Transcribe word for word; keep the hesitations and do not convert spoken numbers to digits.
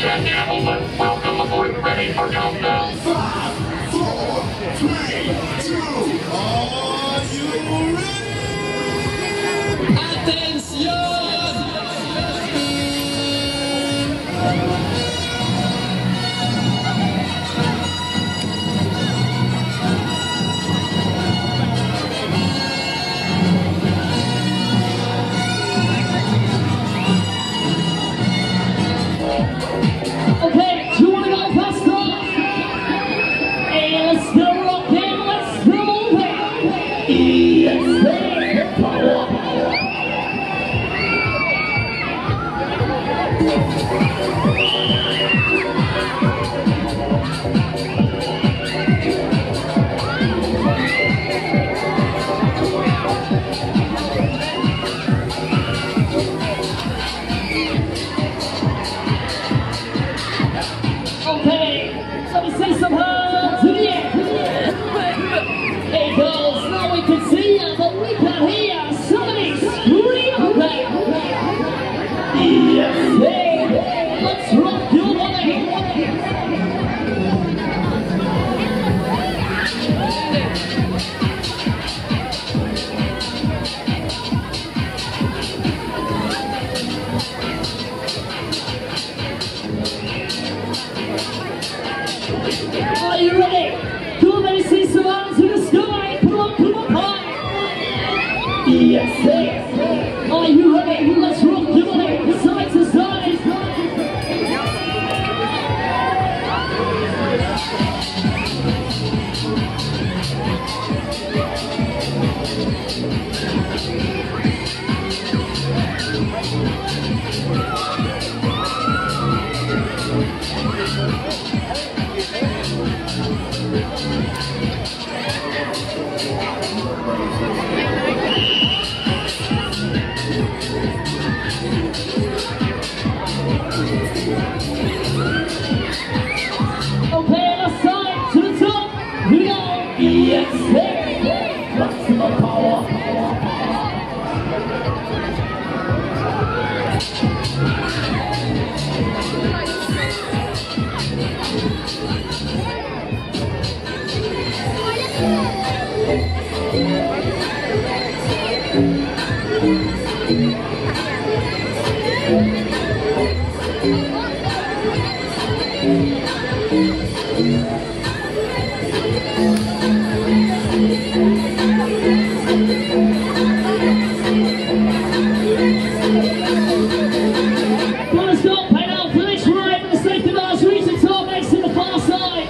Ladies and gentlemen, welcome aboard. Ready for countdown. Five, four, three, two. Are you ready? Attention! Okay, do you want to go faster? Hey, let's go rocking, let's go moving. Yes, hey, power. Okay, let me see some hands in the air. Hey girls, now we can see you, but we can hear somebody scream out there. Yes, hey, let's rock your body. Are you ready? Come and see some hands in the sky. Come on, come on, high. Yes, sir. Are you ready? Let's rock your body side to side. Okay, let's side to the top. We go. Yes, sir. Maximum power. Let's go, pedal, finish right, the safety bars, reach the top, next to the far side.